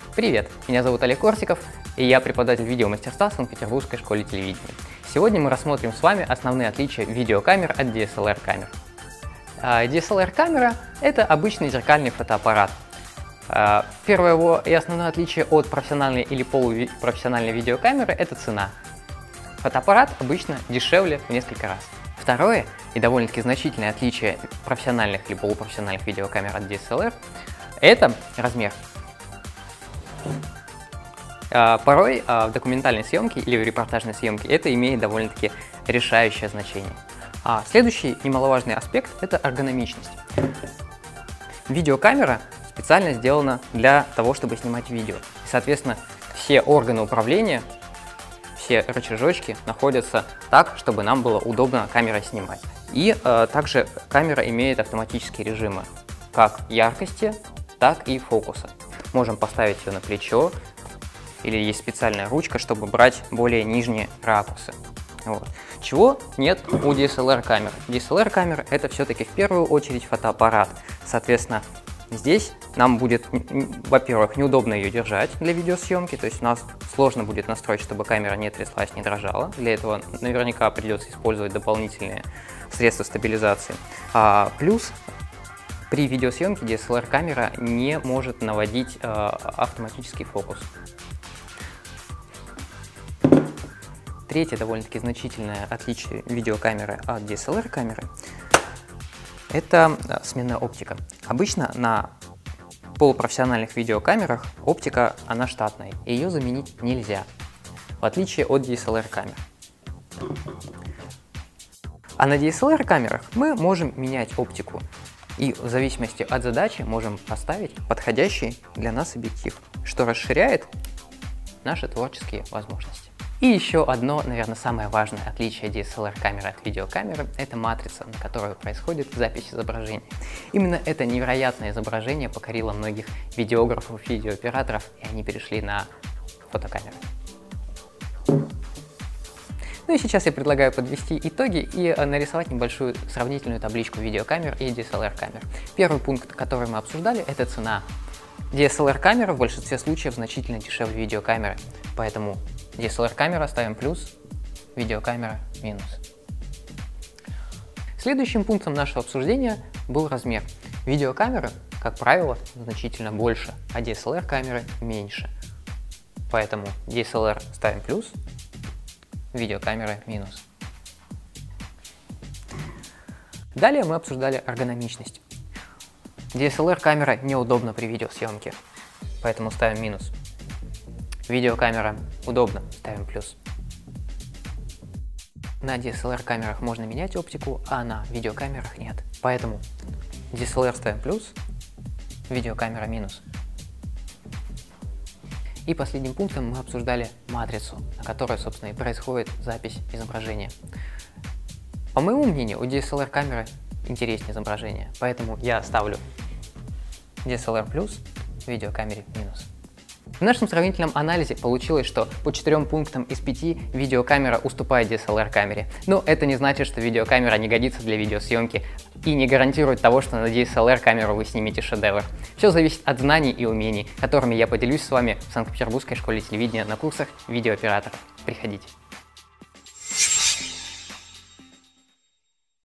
Привет, меня зовут Олег Корсиков, и я преподаватель видеомастерства в Санкт-Петербургской школе телевидения. Сегодня мы рассмотрим с вами основные отличия видеокамер от DSLR-камер. DSLR-камера – это обычный зеркальный фотоаппарат. Первое его и основное отличие от профессиональной или полупрофессиональной видеокамеры – это цена. Фотоаппарат обычно дешевле в несколько раз. Второе и довольно-таки значительное отличие профессиональных или полупрофессиональных видеокамер от DSLR – это размер. Порой в документальной съемке или в репортажной съемке это имеет довольно-таки решающее значение. Следующий немаловажный аспект – это эргономичность. Видеокамера специально сделана для того, чтобы снимать видео. Соответственно, все органы управления, все рычажочки находятся так, чтобы нам было удобно камерой снимать. И также камера имеет автоматические режимы как яркости, так и фокуса. Можем поставить ее на плечо, или есть специальная ручка, чтобы брать более нижние ракурсы. Вот. Чего нет у DSLR-камер. DSLR-камера это все-таки в первую очередь фотоаппарат. Соответственно, здесь нам будет, во-первых, неудобно ее держать для видеосъемки, то есть у нас сложно будет настроить, чтобы камера не тряслась, не дрожала. Для этого наверняка придется использовать дополнительные средства стабилизации. Плюс при видеосъемке DSLR-камера не может наводить автоматический фокус. Третье довольно-таки значительное отличие видеокамеры от DSLR-камеры – это сменная оптика. Обычно на полупрофессиональных видеокамерах оптика, она штатная, и ее заменить нельзя, в отличие от DSLR-камер. А на DSLR-камерах мы можем менять оптику, и в зависимости от задачи можем поставить подходящий для нас объектив, что расширяет наши творческие возможности. И еще одно, наверное, самое важное отличие DSLR-камеры от видеокамеры – это матрица, на которой происходит запись изображения. Именно это невероятное изображение покорило многих видеографов, видеооператоров, и они перешли на фотокамеры. Ну и сейчас я предлагаю подвести итоги и нарисовать небольшую сравнительную табличку видеокамер и DSLR-камер. Первый пункт, который мы обсуждали – это цена. DSLR-камера в большинстве случаев значительно дешевле видеокамеры, поэтому DSLR-камера ставим плюс, видеокамера минус. Следующим пунктом нашего обсуждения был размер. Видеокамеры, как правило, значительно больше, а DSLR-камеры меньше. Поэтому DSLR ставим плюс, видеокамера минус. Далее мы обсуждали эргономичность. DSLR-камера неудобна при видеосъемке, поэтому ставим минус. Видеокамера удобно, ставим плюс. На DSLR-камерах можно менять оптику, а на видеокамерах нет. Поэтому DSLR ставим плюс, видеокамера минус. И последним пунктом мы обсуждали матрицу, на которой, собственно, и происходит запись изображения. По моему мнению, у DSLR-камеры интереснее изображение, поэтому я ставлю DSLR плюс, видеокамере минус. В нашем сравнительном анализе получилось, что по 4 пунктам из 5 видеокамера уступает DSLR-камере. Но это не значит, что видеокамера не годится для видеосъемки и не гарантирует того, что на DSLR-камеру вы снимете шедевр. Все зависит от знаний и умений, которыми я поделюсь с вами в Санкт-Петербургской школе телевидения на курсах видеооператоров. Приходите.